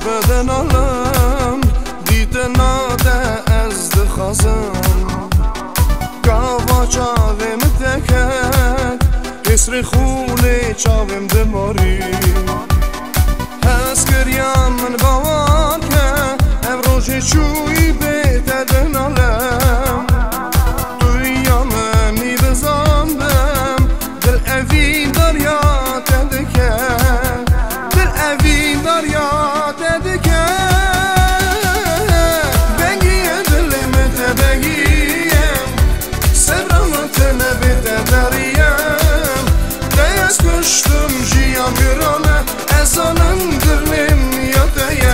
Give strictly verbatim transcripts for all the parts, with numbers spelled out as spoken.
بدن عالم دیده ناده از دخازم گاوا چاوم دکت کسر خونه چاوم دماری هست گریم من باور که امروز چوی بدن عالم توی یامنی بزندم دل اوین دریا تدکه دل اوین دریا تدکه بگی دلم تبگیم سبرم تنبت دریم دست کشتم جیام گرانه از آنم دلم یادیم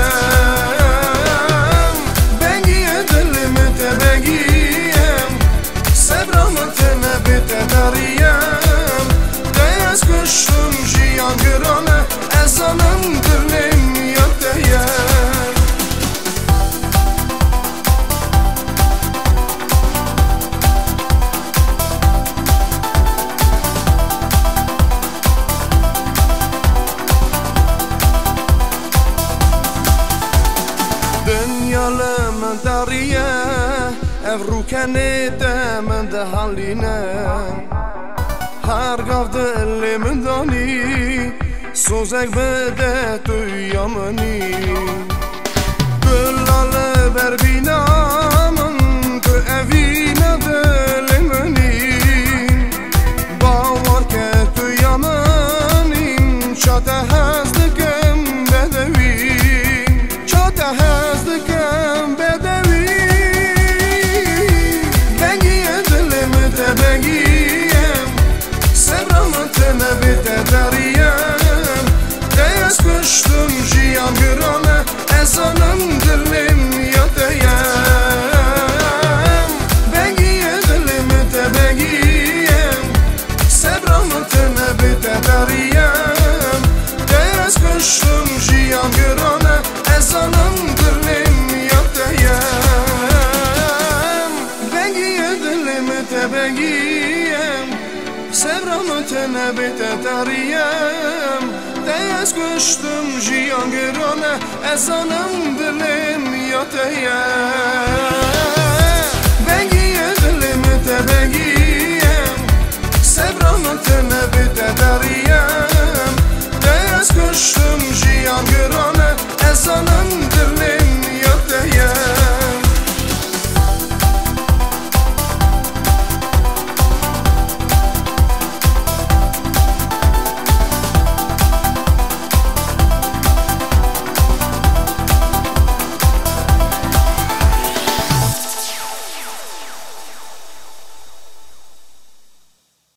بگی دلم تبگیم سبرم تنبت دریم دست کشتم جیام گرانه از آنم دلم یادیم من داریه افرو کنیده من ده حالینه هر گاف دل من دانی سوزک بده توی یامنی گلاله بر بینامن تو اوینه دل منی باور که تو یامنیم چاته هست دکم بدوی چاته هست دکم بدوی بگی دلم تبگیم سبرم تنبت دریم دست کشتم جیام گرانه از آنم دلم یادیم بگی دلم تبگیم سبرم تنبت دریم دست کشتم جیام گرانه از آنم دلم یادیم بگی دلم تبگیم سبرم تنبت دریم دست کشتم جیان گرانه از آنم دلم یادیم